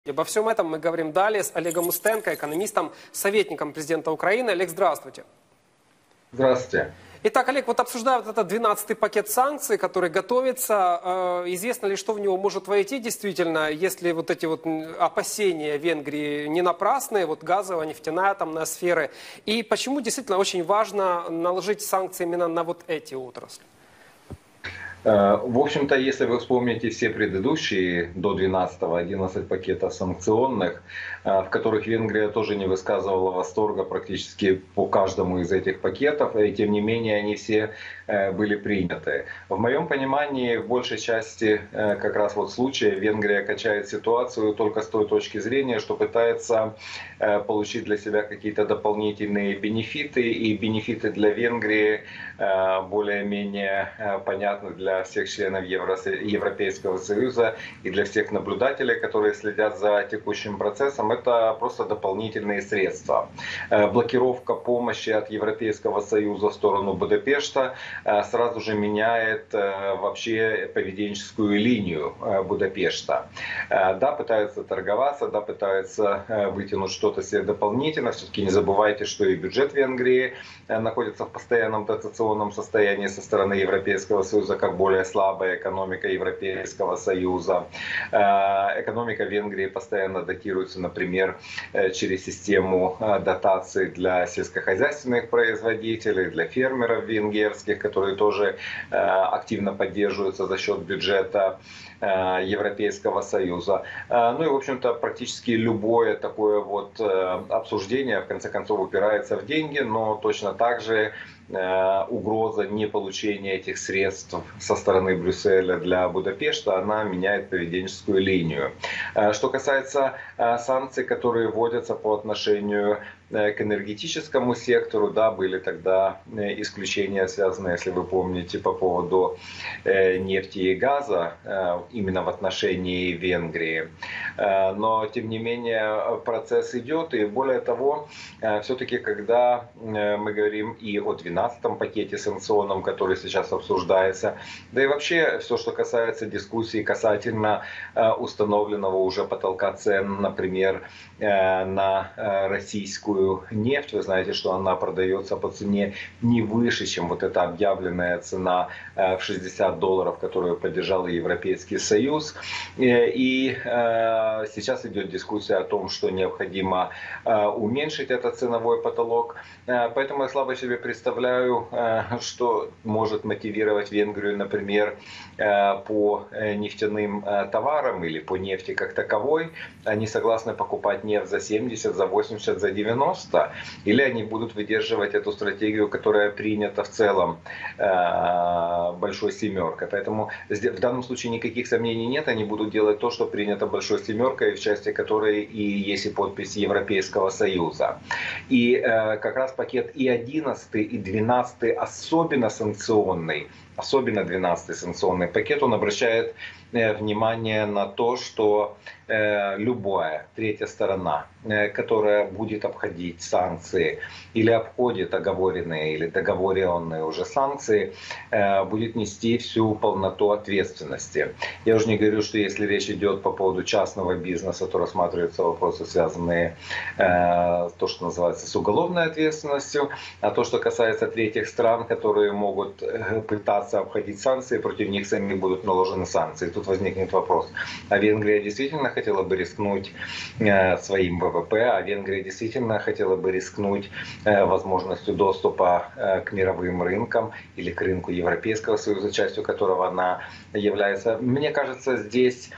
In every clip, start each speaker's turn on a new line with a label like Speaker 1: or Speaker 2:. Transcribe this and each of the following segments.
Speaker 1: Обо всем этом мы говорим далее с Олегом Устенко, экономистом, советником президента Украины. Олег, здравствуйте.
Speaker 2: Здравствуйте.
Speaker 1: Итак, Олег, вот обсуждая вот этот 12-й пакет санкций, который готовится, известно ли, что в него может войти действительно, если вот эти вот опасения Венгрии не напрасные, вот газовая, нефтяная, атомная сферы, и почему действительно очень важно наложить санкции именно на вот эти отрасли?
Speaker 2: В общем-то, если вы вспомните все предыдущие до 12-го 11 пакетов санкционных, в которых Венгрия тоже не высказывала восторга практически по каждому из этих пакетов, и тем не менее они все были приняты. В моем понимании, в большей части как раз вот случая Венгрия качает ситуацию только с той точки зрения, что пытается получить для себя какие-то дополнительные бенефиты, и бенефиты для Венгрии более-менее понятны для всех членов Европейского Союза и для всех наблюдателей, которые следят за текущим процессом. Это просто дополнительные средства. Блокировка помощи от Европейского Союза в сторону Будапешта сразу же меняет вообще поведенческую линию Будапешта. Да, пытаются торговаться, да, пытаются вытянуть что-то себе дополнительно. Все-таки не забывайте, что и бюджет Венгрии находится в постоянном дотационном состоянии со стороны Европейского Союза, как более слабая экономика Европейского Союза. Экономика Венгрии постоянно датируется, например, через систему дотаций для сельскохозяйственных производителей, для фермеров венгерских, которые тоже активно поддерживаются за счет бюджета Европейского Союза. Ну и, в общем-то, практически любое такое вот обсуждение, в конце концов, упирается в деньги, но точно так же угроза неполучения этих средств со стороны Брюсселя для Будапешта, она меняет поведенческую линию. Что касается санкций, которые вводятся по отношению к энергетическому сектору, да, были тогда исключения, связанные, если вы помните, по поводу нефти и газа, именно в отношении Венгрии. Но, тем не менее, процесс идет, и более того, все-таки, когда мы говорим и о 12-м пакете санкционном, который сейчас обсуждается, да и вообще все, что касается дискуссий касательно установленного уже потолка цен, например, на российскую нефть. Вы знаете, что она продается по цене не выше, чем вот эта объявленная цена в $60, которую поддержал Европейский Союз. И сейчас идет дискуссия о том, что необходимо уменьшить этот ценовой потолок. Поэтому я слабо себе представляю, что может мотивировать Венгрию, например, по нефтяным товарам или по нефти как таковой. Они согласны покупать нефть за 70, за 80, за 90, или они будут выдерживать эту стратегию, которая принята в целом Большой Семеркой. Поэтому в данном случае никаких сомнений нет, они будут делать то, что принято Большой Семеркой, в части которой и есть и подпись Европейского Союза. И как раз пакет и 11, и 12 особенно санкционный, особенно 12-й санкционный пакет, он обращает внимание на то, что любая третья сторона, которая будет обходить санкции или обходит оговоренные или договоренные уже санкции, будет нести всю полноту ответственности. Я уже не говорю, что если речь идет по поводу частного бизнеса, то рассматриваются вопросы, связанные с то, что называется, с уголовной ответственностью, а то, что касается третьих стран, которые могут пытаться обходить санкции, против них сами будут наложены санкции. Тут возникнет вопрос, а Венгрия действительно хотела бы рискнуть своим ВВП, а Венгрия действительно хотела бы рискнуть возможностью доступа к мировым рынкам или к рынку Европейского Союза, частью которого она является. Мне кажется, здесь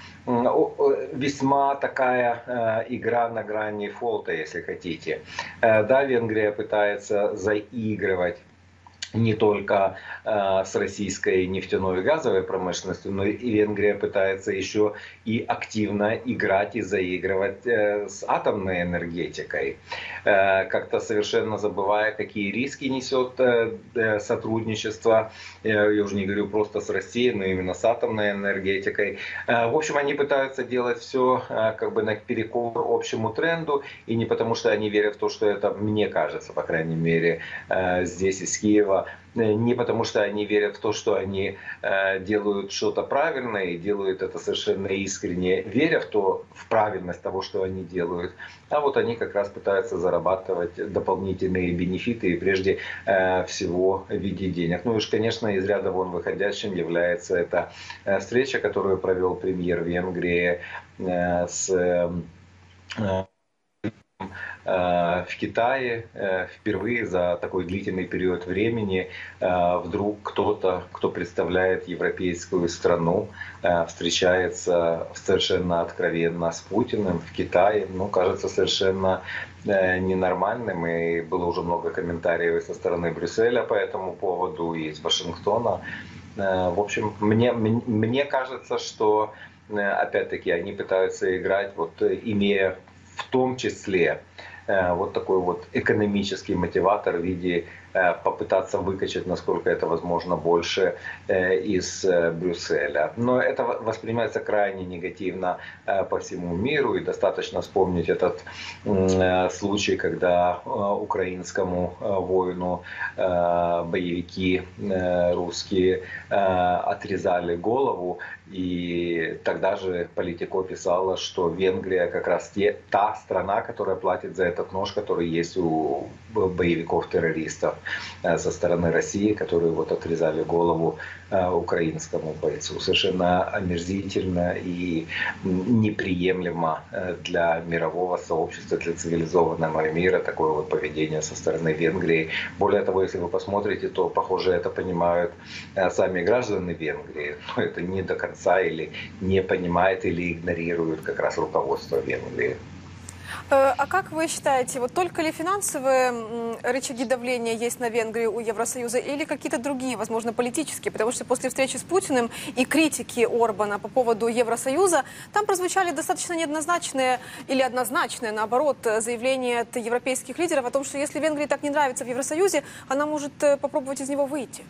Speaker 2: весьма такая игра на грани фолта, если хотите. Да, Венгрия пытается заигрывать не только с российской нефтяной и газовой промышленностью, но и Венгрия пытается еще и активно играть и заигрывать с атомной энергетикой, как-то совершенно забывая, какие риски несет сотрудничество, я уже не говорю просто с Россией, но именно с атомной энергетикой. В общем, они пытаются делать все как бы наперекор общему тренду, и не потому, что они верят в то, что это, мне кажется, по крайней мере, здесь из Киева, этого не потому, что они верят в то, что они делают что-то правильное и делают это совершенно искренне, веря в правильность того, что они делают, а вот они как раз пытаются зарабатывать дополнительные бенефиты и прежде всего в виде денег. Ну и уж, конечно, из ряда вон выходящим является эта встреча, которую провел премьер Венгрии с в Китае. Впервые за такой длительный период времени вдруг кто-то, кто представляет европейскую страну, встречается совершенно откровенно с Путиным в Китае. Ну, кажется совершенно ненормальным. И было уже много комментариев со стороны Брюсселя по этому поводу и из Вашингтона. В общем, мне кажется, что опять-таки они пытаются играть, вот, имея в том числе вот такой вот экономический мотиватор в виде попытаться выкачать, насколько это возможно, больше из Брюсселя. Но это воспринимается крайне негативно по всему миру. И достаточно вспомнить этот случай, когда украинскому воину боевики русские отрезали голову. И тогда же Политико писала, что Венгрия как раз та страна, которая платит за этот нож, который есть у боевиков-террористов со стороны России, которые вот отрезали голову украинскому бойцу. Совершенно омерзительно и неприемлемо для мирового сообщества, для цивилизованного мира такое вот поведение со стороны Венгрии. Более того, если вы посмотрите, то, похоже, это понимают сами граждане Венгрии. Но это не до конца или не понимает, или игнорирует как раз руководство Венгрии.
Speaker 3: А как вы считаете, вот только ли финансовые рычаги давления есть на Венгрию у Евросоюза или какие-то другие, возможно, политические? Потому что после встречи с Путиным и критики Орбана по поводу Евросоюза, там прозвучали достаточно неоднозначные или однозначные, наоборот, заявления от европейских лидеров о том, что если Венгрии так не нравится в Евросоюзе, она может попробовать из него выйти.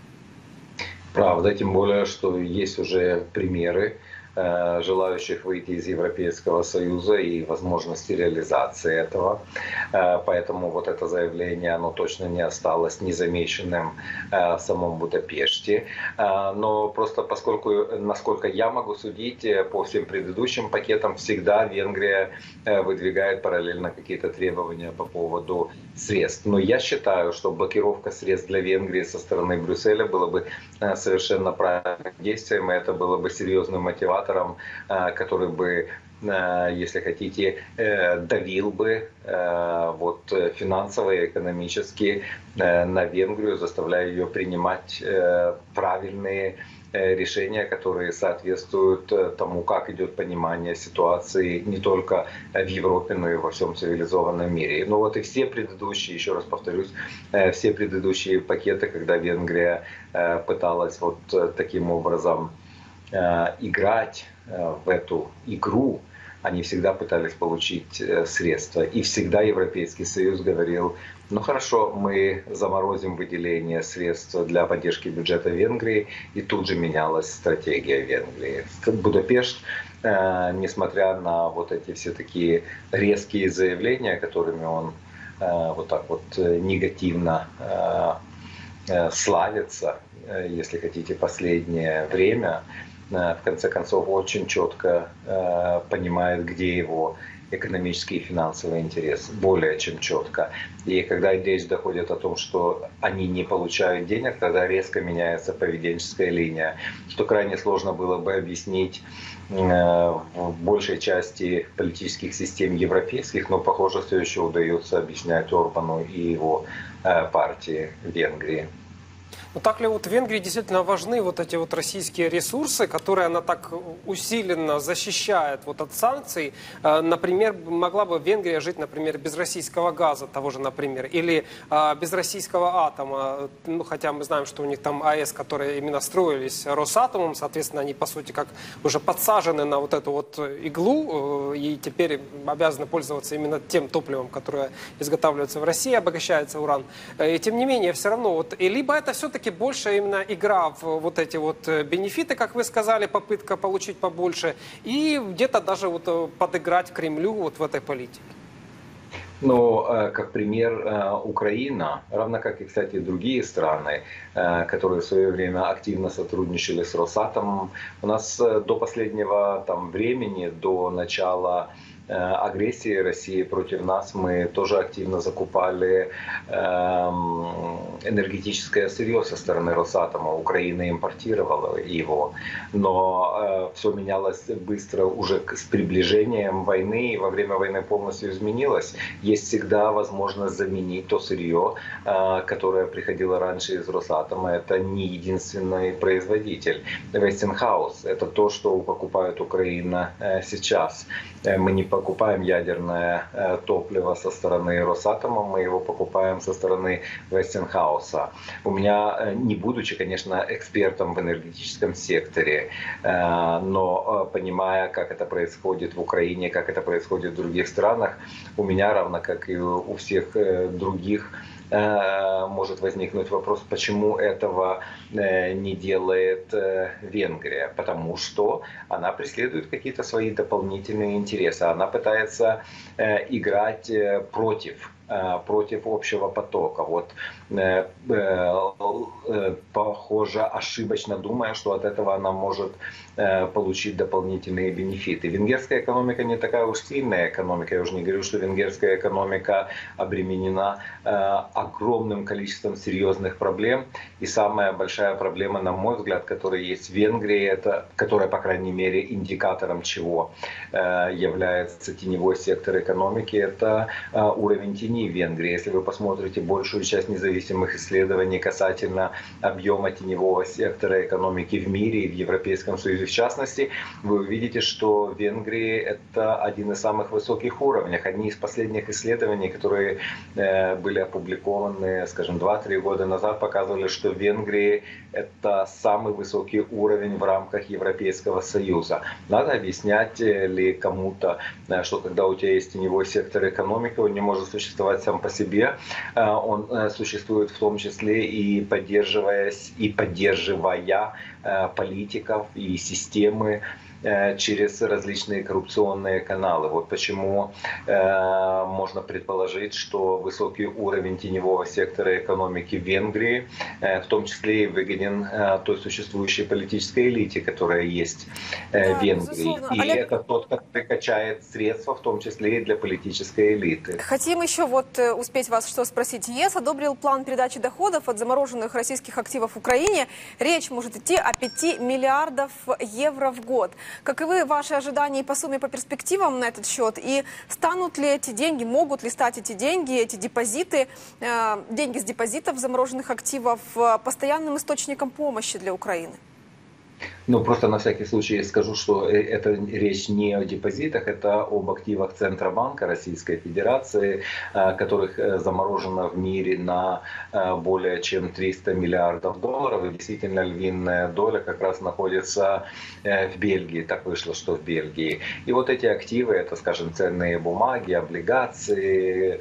Speaker 2: Правда, тем более, что есть уже примеры желающих выйти из Европейского Союза и возможности реализации этого. Поэтому вот это заявление, оно точно не осталось незамеченным в самом Будапеште. Но просто поскольку, насколько я могу судить, по всем предыдущим пакетам всегда Венгрия выдвигает параллельно какие-то требования по поводу средств. Но я считаю, что блокировка средств для Венгрии со стороны Брюсселя было бы совершенно правильным действием, и это было бы серьезным мотиватором, который бы, если хотите, давил бы вот финансово и экономически на Венгрию, заставляя ее принимать правильные решения, которые соответствуют тому, как идет понимание ситуации не только в Европе, но и во всем цивилизованном мире. Ну вот и все предыдущие, еще раз повторюсь, все предыдущие пакеты, когда Венгрия пыталась вот таким образом играть в эту игру, они всегда пытались получить средства. И всегда Европейский Союз говорил, ну хорошо, мы заморозим выделение средств для поддержки бюджета Венгрии, и тут же менялась стратегия Венгрии. Будапешт, несмотря на вот эти все такие резкие заявления, которыми он вот так вот негативно славится, если хотите, последнее время, в конце концов очень четко понимает, где его экономический и финансовый интерес, более чем четко. И когда речь доходит о том, что они не получают денег, тогда резко меняется поведенческая линия, что крайне сложно было бы объяснить в большей части политических систем европейских, но, похоже, все еще удается объяснять Орбану и его партии в Венгрии.
Speaker 1: Но так ли вот Венгрии действительно важны вот эти вот российские ресурсы, которые она так усиленно защищает вот от санкций? Например, могла бы Венгрия жить, например, без российского газа того же, например, или без российского атома? Ну, хотя мы знаем, что у них там АЭС, которые именно строились Росатомом, соответственно, они, по сути, как уже подсажены на вот эту вот иглу, и теперь обязаны пользоваться именно тем топливом, которое изготавливается в России, обогащается уран. И тем не менее, все равно, вот, и либо это все-таки больше именно игра в вот эти вот бенефиты, как вы сказали, попытка получить побольше, и где-то даже вот подыграть Кремлю вот в этой политике.
Speaker 2: Ну, как пример, Украина, равно как и, кстати, другие страны, которые в свое время активно сотрудничали с Росатомом. У нас до последнего времени, до начала агрессии России против нас, мы тоже активно закупали энергетическое сырье со стороны Росатома. Украина импортировала его, но все менялось быстро уже с приближением войны, и во время войны полностью изменилось. Есть всегда возможность заменить то сырье, которое приходило раньше из Росатома. Это не единственный производитель. Westinghouse — это то, что покупает Украина сейчас. Мы не покупаем ядерное топливо со стороны Росатома, мы его покупаем со стороны Westinghouse. У меня, не будучи, конечно, экспертом в энергетическом секторе, но понимая, как это происходит в Украине, как это происходит в других странах, у меня, равно как и у всех других, может возникнуть вопрос, почему этого не делает Венгрия. Потому что она преследует какие-то свои дополнительные интересы. Она пытается играть против общего потока. Похоже, ошибочно думая, что от этого она может получить дополнительные бенефиты. Венгерская экономика не такая уж сильная экономика. Я уже не говорю, что венгерская экономика обременена огромным количеством серьезных проблем. И самая большая проблема, на мой взгляд, которая есть в Венгрии, это, которая, по крайней мере, индикатором чего является теневой сектор экономики, это уровень тени в Венгрии. Если вы посмотрите большую часть независимых исследований касательно объема теневого сектора экономики в мире и в Европейском Союзе в частности, вы увидите, что в Венгрии это один из самых высоких уровней. Одни из последних исследований, которые были опубликованы, скажем, 2-3 года назад, показывали, что в Венгрии это самый высокий уровень в рамках Европейского Союза. Надо объяснять ли кому-то, что когда у тебя есть теневой сектор экономики, он не может существовать сам по себе, он существует в том числе и поддерживая политиков и системы через различные коррупционные каналы. Вот почему можно предположить, что высокий уровень теневого сектора экономики в Венгрии в том числе и выгоден той существующей политической элите, которая есть в Венгрии. И Олег... это тот, который качает средства, в том числе и для политической элиты.
Speaker 3: Хотим еще успеть вас что спросить. ЕС одобрил план передачи доходов от замороженных российских активов в Украине. Речь может идти о 5 миллиардов евро в год. Каковы ваши ожидания по сумме, по перспективам на этот счет? И станут ли эти деньги, могут ли стать эти деньги, эти депозиты, деньги с депозитов замороженных активов постоянным источником помощи для Украины?
Speaker 2: Ну, просто на всякий случай скажу, что это речь не о депозитах, это об активах Центробанка Российской Федерации, которых заморожено в мире на более чем 300 миллиардов долларов. И действительно львиная доля как раз находится в Бельгии. Так вышло, что в Бельгии. И вот эти активы, это, скажем, ценные бумаги, облигации,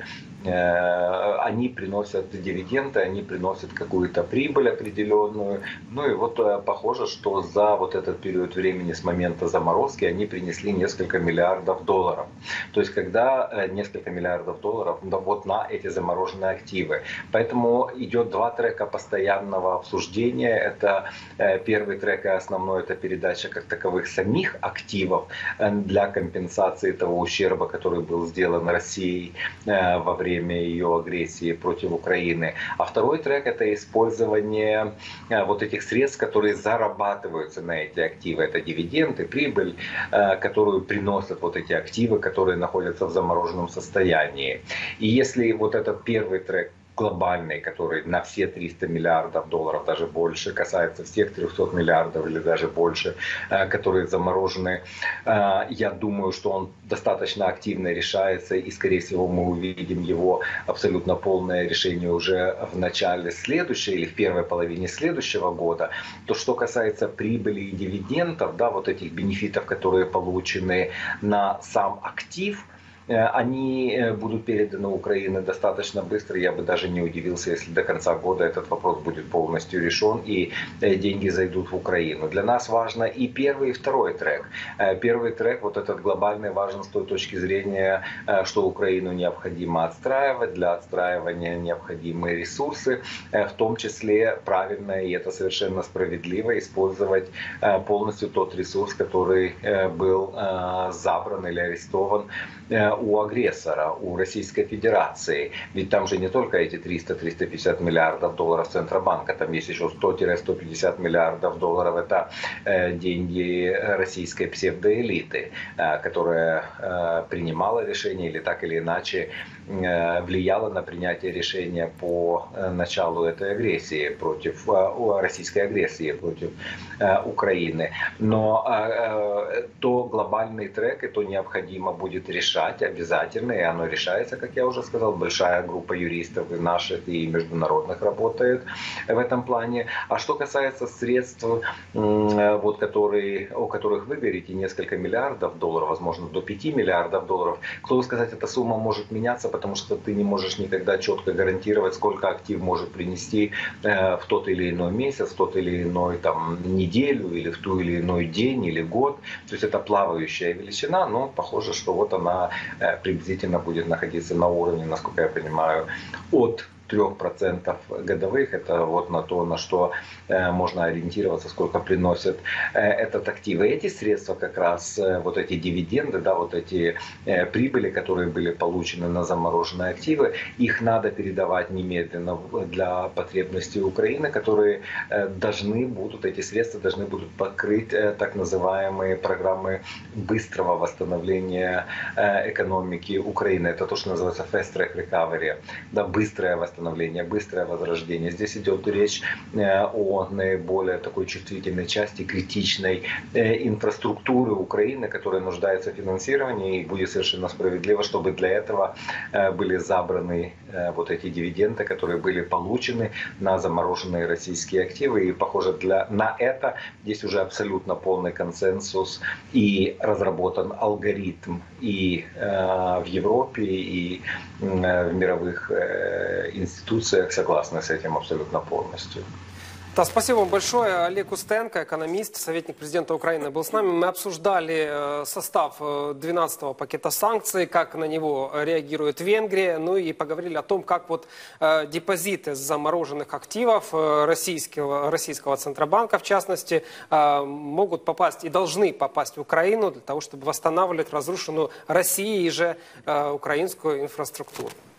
Speaker 2: они приносят дивиденды, они приносят какую-то прибыль определенную. Ну и вот похоже, что за вот этот период времени с момента заморозки они принесли несколько миллиардов долларов. То есть когда несколько миллиардов долларов вот на эти замороженные активы. Поэтому идет 2 трека постоянного обсуждения. Это первый трек и основной, это передача как таковых самих активов для компенсации того ущерба, который был сделан Россией во время ее агрессии против Украины. А второй трек — это использование вот этих средств, которые зарабатываются на эти активы. Это дивиденды, прибыль, которую приносят вот эти активы, которые находятся в замороженном состоянии. И если вот этот первый трек глобальный, который на все 300 миллиардов долларов, даже больше, касается всех 300 миллиардов или даже больше, которые заморожены. Я думаю, что он достаточно активно решается, и, скорее всего, мы увидим его абсолютно полное решение уже в начале следующей или в первой половине следующего года. То, что касается прибыли и дивидендов, да, вот этих бенефитов, которые получены на сам актив, они будут переданы Украине достаточно быстро. Я бы даже не удивился, если до конца года этот вопрос будет полностью решен и деньги зайдут в Украину. Для нас важно и первый, и второй трек. Первый трек, вот этот глобальный, важен с той точки зрения, что Украину необходимо отстраивать. Для отстраивания необходимые ресурсы, в том числе правильно, и это совершенно справедливо, использовать полностью тот ресурс, который был забран или арестован у агрессора, у Российской Федерации. Ведь там же не только эти 300-350 миллиардов долларов Центробанка, там есть еще 100-150 миллиардов долларов. Это деньги российской псевдоэлиты, которая принимала решения или так или иначе влияла на принятие решения по началу этой агрессии против российской агрессии против Украины. Но то глобальный трек, и то необходимо будет решать обязательно, и оно решается, как я уже сказал, большая группа юристов и наших, и международных работает в этом плане. А что касается средств, вот, о которых вы говорите, несколько миллиардов долларов, возможно, до 5 миллиардов долларов, кто сказать, эта сумма может меняться, потому что ты не можешь никогда четко гарантировать, сколько актив может принести в тот или иной месяц, в тот или иной там, неделю, или в ту или иной день, или год. То есть это плавающая величина, но похоже, что вот она приблизительно будет находиться на уровне, насколько я понимаю, от 3% годовых. Это вот на то, на что можно ориентироваться, сколько приносит этот актив. И эти средства как раз, вот эти дивиденды, да, вот эти прибыли, которые были получены на замороженные активы, их надо передавать немедленно для потребностей Украины, которые должны будут, эти средства должны будут покрыть так называемые программы быстрого восстановления экономики Украины. Это то, что называется fast track recovery, да, быстрое восстановление, быстрое возрождение. Здесь идет речь о наиболее такой чувствительной части, критичной инфраструктуры Украины, которая нуждается в финансировании, и будет совершенно справедливо, чтобы для этого были забраны вот эти дивиденды, которые были получены на замороженные российские активы. И, похоже, на это здесь уже абсолютно полный консенсус и разработан алгоритм и в Европе, и в мировых институциях согласны с этим абсолютно полностью.
Speaker 1: Да, спасибо вам большое. Олег Устенко, экономист, советник президента Украины, был с нами. Мы обсуждали состав 12-го пакета санкций, как на него реагирует Венгрия, ну и поговорили о том, как вот депозиты замороженных активов российского Центробанка, в частности, могут попасть и должны попасть в Украину для того, чтобы восстанавливать разрушенную Россией же украинскую инфраструктуру.